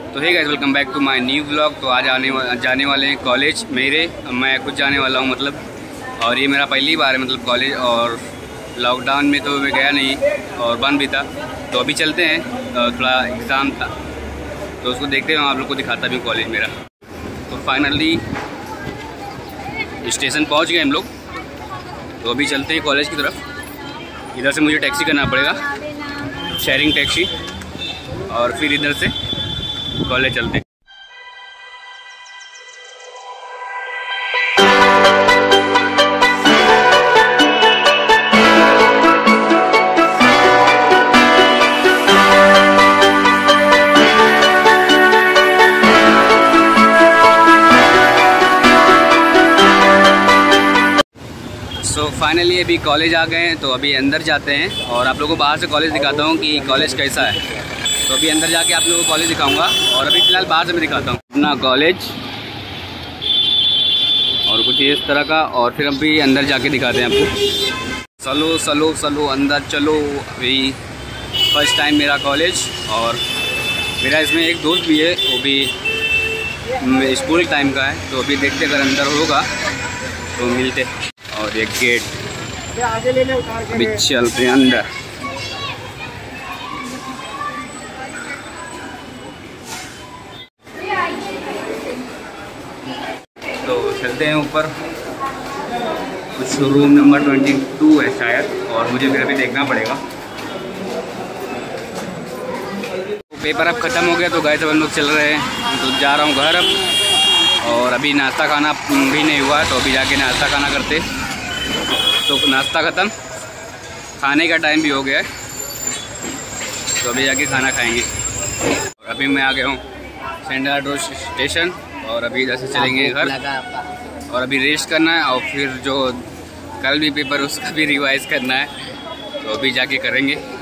तो hey guys, welcome back to my new vlog. तो आज जाने वाले हैं कॉलेज मेरे, मैं खुद जाने वाला हूँ मतलब। और ये मेरा पहली बार है मतलब कॉलेज, और लॉकडाउन में तो मैं गया नहीं और बंद भी था। तो अभी चलते हैं, थोड़ा एग्ज़ाम था तो उसको देखते हैं, आप लोग को दिखाता भी हूँ कॉलेज मेरा। तो फाइनली स्टेशन पहुँच गए हम लोग, तो अभी चलते हैं कॉलेज की तरफ। इधर से मुझे टैक्सी करना पड़ेगा, शेयरिंग टैक्सी, और फिर इधर से कॉलेज चलते हैं। तो फाइनली अभी कॉलेज आ गए हैं, तो अभी अंदर जाते हैं और आप लोगों को बाहर से कॉलेज दिखाता हूँ कि कॉलेज कैसा है। तो अभी अंदर जाके आप लोगों को कॉलेज दिखाऊंगा, और अभी फ़िलहाल बाहर से मैं दिखाता हूँ अपना कॉलेज और कुछ इस तरह का, और फिर अभी अंदर जाके दिखाते हैं आपको। चलो चलो चलो अंदर चलो। अभी फर्स्ट टाइम मेरा कॉलेज, और मेरा इसमें एक दोस्त भी है, वो भी स्कूल टाइम का है। तो अभी देखते अगर अंदर होगा तो मिलते। और एक गेट, अभी चलते हैं अंदर। तो चलते हैं ऊपर, कुछ रूम नंबर 22 है शायद, और मुझे फिर अभी देखना पड़ेगा। पेपर अब ख़त्म हो गया, तो गए सब हम लोग चल रहे हैं, तो जा रहा हूँ घर अब। और अभी नाश्ता खाना भी नहीं हुआ, तो अभी जाके नाश्ता खाना करते। तो नाश्ता ख़त्म, खाने का टाइम भी हो गया है, तो अभी जाके खाना खाएंगे। और अभी मैं आ गया हूँ सेंट्रल मेट्रो स्टेशन, और अभी इधर से चलेंगे घर, और अभी रेस्ट करना है, और फिर जो कल भी पेपर उसका भी रिवाइज़ करना है, तो अभी जाके करेंगे।